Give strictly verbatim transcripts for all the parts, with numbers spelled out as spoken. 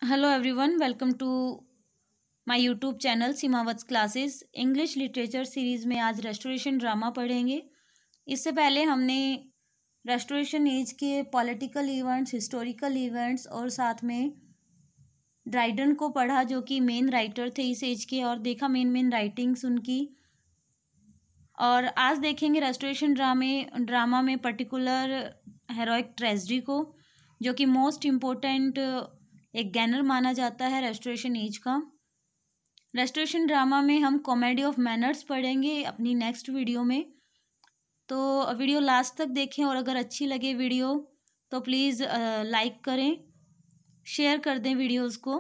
Hello everyone, welcome to my YouTube channel सीमावत्स classes. English literature series में आज restoration drama पढ़ेंगे। इससे पहले हमने रेस्टोरेशन एज के पॉलिटिकल इवेंट्स, हिस्टोरिकल इवेंट्स और साथ में ड्राइडन को पढ़ा जो कि मेन राइटर थे इस एज के, और देखा मेन मेन राइटिंग्स उनकी। और आज देखेंगे रेस्टोरेशन ड्रामे ड्रामा में पर्टिकुलर हेरोइक ट्रेजेडी को, जो कि मोस्ट इम्पोर्टेंट एक गैनर माना जाता है रेस्टोरेशन एज का। रेस्टोरेशन ड्रामा में हम कॉमेडी ऑफ मैनर्स पढ़ेंगे अपनी नेक्स्ट वीडियो में, तो वीडियो लास्ट तक देखें और अगर अच्छी लगे वीडियो तो प्लीज़ लाइक करें, शेयर कर दें वीडियोस को।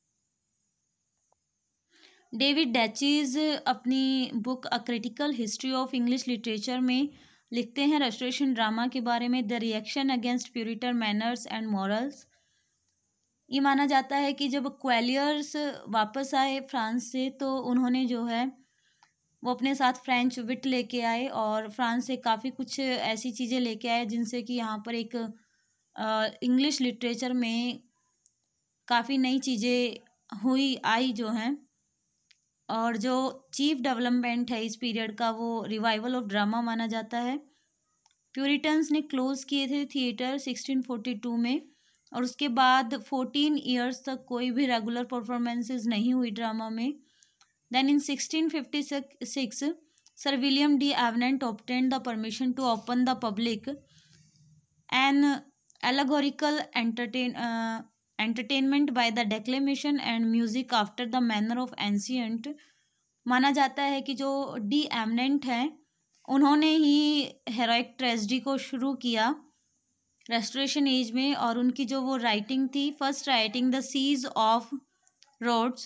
डेविड डैचीज अपनी book a critical history of English literature में लिखते हैं रेस्टोरेशन ड्रामा के बारे में, the reaction against Puritan manners and morals. ये माना जाता है कि जब क्वेलियर्स वापस आए फ्रांस से तो उन्होंने जो है वो अपने साथ फ्रेंच विट लेके आए और फ्रांस से काफ़ी कुछ ऐसी चीज़ें लेके आए जिनसे कि यहाँ पर एक इंग्लिश लिटरेचर में काफ़ी नई चीज़ें हुई आई जो हैं। और जो चीफ डेवलपमेंट है इस पीरियड का वो रिवाइवल ऑफ ड्रामा माना जाता है। प्यूरिटन्स ने क्लोज किए थे थिएटर सिक्सटीन फोर्टी टू में, और उसके बाद फोर्टीन इयर्स तक कोई भी रेगुलर परफॉर्मेंसेस नहीं हुई ड्रामा में। Then in sixteen fifty six sir William Davenant obtained the permission to open the public an allegorical entertain entertainment by the declamation and music after the manner of ancient. माना जाता है कि जो D एवनेंट हैं उन्होंने ही heroic tragedy को शुरू किया रेस्टोरेशन एज में, और उनकी जो वो राइटिंग थी, first writing the siege of Rhodes.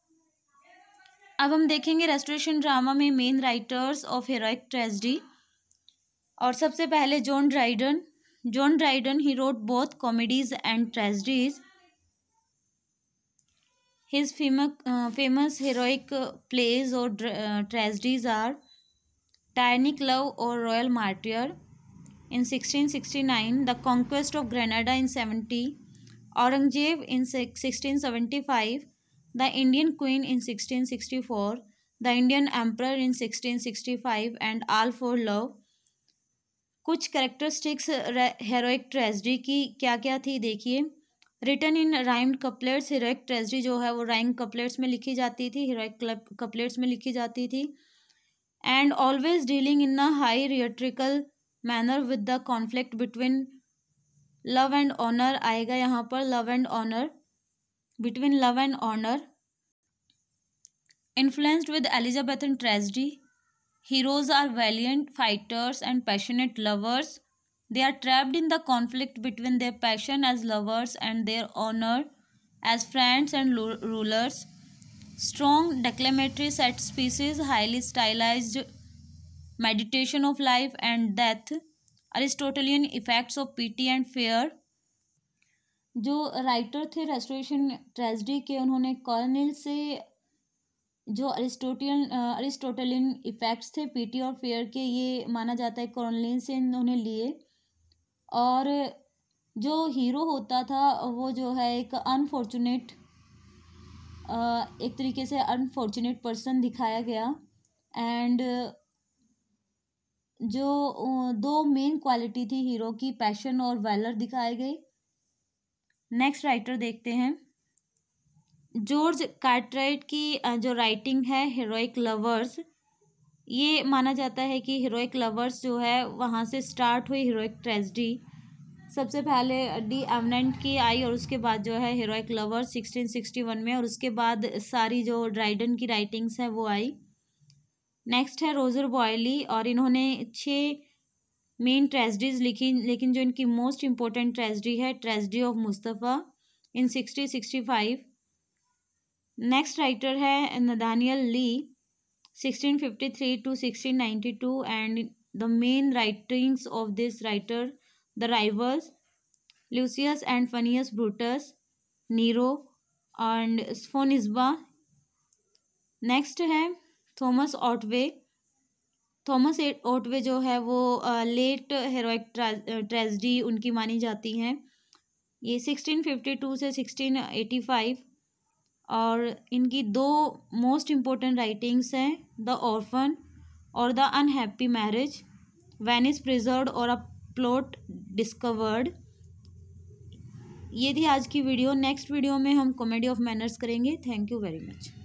अब हम देखेंगे रेस्टोरेशन ड्रामा में main writers of heroic tragedy. और सबसे पहले जॉन ड्राइडन। जॉन ड्राइडन ही wrote both comedies and tragedies. His famous heroic plays और ट्रेजेडीज आर टायनिक लव और royal martyr in sixteen sixty-nine, the conquest of Granada in seventy, Aurangzeb in sixteen seventy-five, the Indian Queen in sixteen sixty-four, the Indian Emperor in sixteen sixty-five, and All for Love। कुछ characteristics heroic tragedy की क्या क्या थी देखिए। Written in rhymed couplets. Heroic tragedy जो है वो rhyme couplets में लिखी जाती थी, हेरोइक कपलेट्स में लिखी जाती थी। And always dealing in a high rhetorical manner with the conflict between love and honour आएगा यहाँ पर, love and honour, between love and honour. Influenced with Elizabethan tragedy, heroes are valiant fighters and passionate lovers. They are trapped in the conflict between their passion as lovers and their honour as friends and rulers. Strong declamatory set speeches, highly stylised meditation of life and death, Aristotelian effects of pity and fear। जो writer थे Restoration tragedy के, उन्होंने Corneille से जो Aristotian Aristotelian effects थे pity और fear के, ये माना जाता है कॉर्नेल से इन्होंने लिए। और जो हीरो होता था वो जो है एक अनफॉर्चुनेट एक तरीके से अनफॉर्चुनेट पर्सन दिखाया गया। एंड जो दो मेन क्वालिटी थी हीरो की, पैशन और वैलर, दिखाए गए। नेक्स्ट राइटर देखते हैं। जॉर्ज कार्टराइट की जो राइटिंग है हेरोइक लवर्स, ये माना जाता है कि हेरोइक लवर्स जो है वहाँ से स्टार्ट हुई हेरोइक ट्रेजेडी। सबसे पहले डी एवनेंट की आई और उसके बाद जो है heroic lovers sixteen sixty one में, और उसके बाद सारी जो ड्राइडन की राइटिंग्स हैं वो आई। नेक्स्ट है रोजर बॉयली, और इन्होंने छः मेन ट्रेजेडीज लिखी, लेकिन जो इनकी मोस्ट इम्पोर्टेंट ट्रेजेडी है tragedy of Mustapha in sixty sixty five. Next writer है Nathaniel Lee, sixteen fifty three to sixteen ninety two, and the main writings of this writer the rivals, Lucius and Junius Brutus, Nero and Sophonisba. Next है Thomas Otway. Thomas Otway जो है वो late heroic tragedy उनकी मानी जाती हैं। ये sixteen fifty two से सिक्सटीन एटी फाइव। और इनकी दो मोस्ट इम्पोर्टेंट राइटिंग्स हैं, द ऑर्फन और the unhappy marriage, Venice preserved और अ प्लॉट डिस्कवर्ड। ये थी आज की वीडियो। नेक्स्ट वीडियो में हम कॉमेडी ऑफ मैनर्स करेंगे। Thank you very much.